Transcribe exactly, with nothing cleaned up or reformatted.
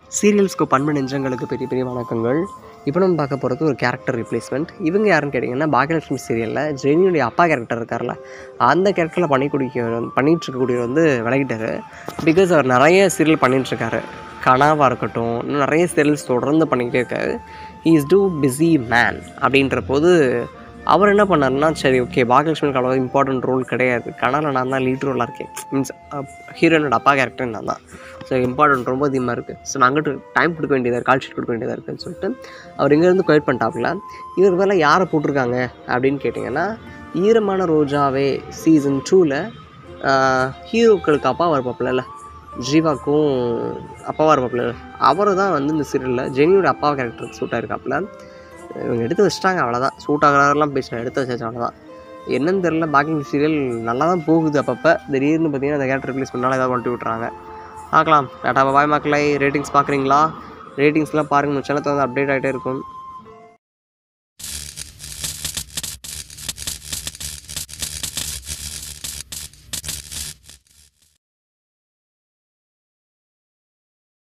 சீரியல்ஸ்க்கு பண்பு நெஞ்சங்களுக்கு பெரிய பெரிய வணக்கங்கள். இப்போ நம்ம பார்க்க போகிறது ஒரு கேரக்டர் ரீப்ளேஸ்மெண்ட். இவங்க யாருன்னு கேட்டிங்கன்னா, பாக்கியலட்சுமி சீரியலில் ஜெனியுடைய அப்பா கேரக்டர் இருக்கார்ல, அந்த கேரக்டரில் பண்ணிக்கூடிய பண்ணிகிட்டு இருக்கக்கூடியவர் வந்து விலகிட்டார். பிகாஸ் அவர் நிறைய சீரியல் பண்ணிகிட்ருக்காரு. கனாவாக இருக்கட்டும், இன்னும் நிறைய சீரியல்ஸ் தொடர்ந்து பண்ணிக்கிட்டே இருக்காரு. He is too busy man. அப்படின்ற போது அவர் என்ன பண்ணாருன்னா, சரி ஓகே, பாக்கியலட்சுமிக்கு அவ்வளோ இம்பார்ட்டன்ட் ரோல் கிடையாது, கனாவில் நான் தான் லீட் ரோலாக இருக்கேன், மீன்ஸ் ஹீரோனோட அப்பா கேரக்டர் நான் தான், ஸோ இம்பார்ட்டன்ட் ரொம்ப அதிகமாக இருக்குது, ஸோ நான் அங்கிட்டு டைம் கொடுக்க வேண்டியதாக இருக்குது, கால் ஷீட் கொடுக்க வேண்டியதாக இருக்குதுன்னு சொல்லிட்டு அவர் இங்கேருந்து குவைட் பண்ணிட்டாப்புல. இவர் மேலே யாரை போட்டிருக்காங்க அப்படின்னு கேட்டிங்கன்னா, ஈரமான ரோஜாவே சீசன் டூவில் ஹீரோக்களுக்கு அப்பாவாக இருப்பாப்புல, ஜீவாக்கும் அப்பாவாக இருப்பாப்புல, அவரை தான் வந்து இந்த சீரியலில் ஜெனியோட அப்பா கேரக்டருக்கு சூட்டாக இருக்காப்புல. இவங்க எடுத்து வச்சிட்டாங்க, அவ்வளோதான். சூட் ஆகிறாரெல்லாம் பேசுகிறேன், எடுத்து வச்சாச்சு, அவ்வளோதான். என்னன்னு தெரில, பாக்கிங் சீரியல் நல்லா தான் போகுது. அப்பப்போ திடீர்னு பார்த்தீங்கன்னா அந்த கேரக்டர் ரிப்ளேஸ் பண்ணாலும் ஏதாவது பண்ணிட்டு விட்றாங்க. பார்க்கலாம். டாட்டா பாய் மக்களை. ரேட்டிங்ஸ் பார்க்குறீங்களா? ரேட்டிங்ஸ்லாம் பாருங்கள், நம்ம சேனல் வந்து அப்டேட் ஆகிட்டே இருக்கும்.